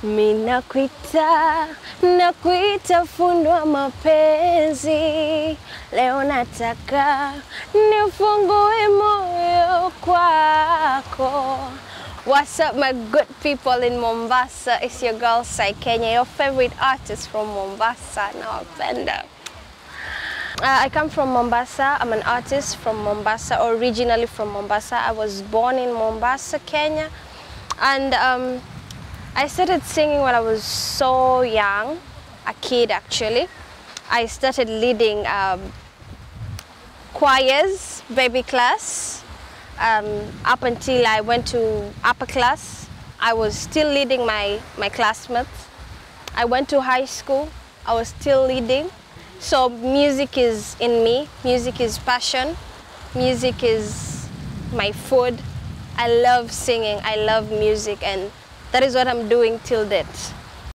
Minakuita, nakuita fundwa mapenzi. Leo nataka nifungue moyo kwako. What's up, my good people in Mombasa? It's your girl Sai Kenya, your favorite artist from Mombasa. Now Penda. I come from Mombasa. I'm an artist from Mombasa, originally from Mombasa. I was born in Mombasa, Kenya, and I started singing when I was so young, a kid actually. I started leading choirs, baby class, up until I went to upper class. I was still leading my classmates. I went to high school, I was still leading. So music is in me, music is passion, music is my food. I love singing, I love music, and that is what I'm doing till date.